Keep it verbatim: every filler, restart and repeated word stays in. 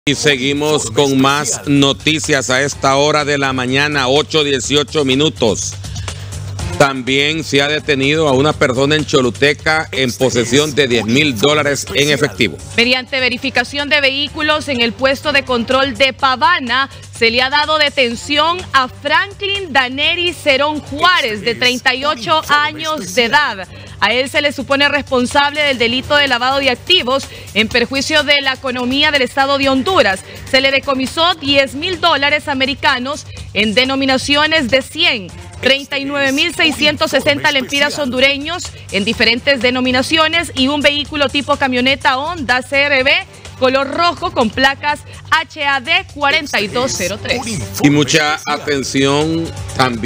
Y seguimos con más noticias a esta hora de la mañana, ocho dieciocho minutos. También se ha detenido a una persona en Choluteca en posesión de diez mil dólares en efectivo. Mediante verificación de vehículos en el puesto de control de Pavana, se le ha dado detención a Franklin Daneri Cerón Juárez, de treinta y ocho años de edad. A él se le supone responsable del delito de lavado de activos en perjuicio de la economía del estado de Honduras. Se le decomisó diez mil dólares americanos en denominaciones de cien, treinta y nueve mil seiscientos sesenta lempiras hondureños en diferentes denominaciones y un vehículo tipo camioneta Honda C R V color rojo con placas H A D cuarenta y dos cero tres. Y mucha atención también.